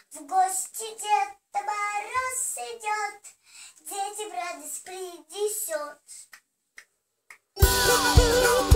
В гости Дед Мороз идет, детям радость принесет.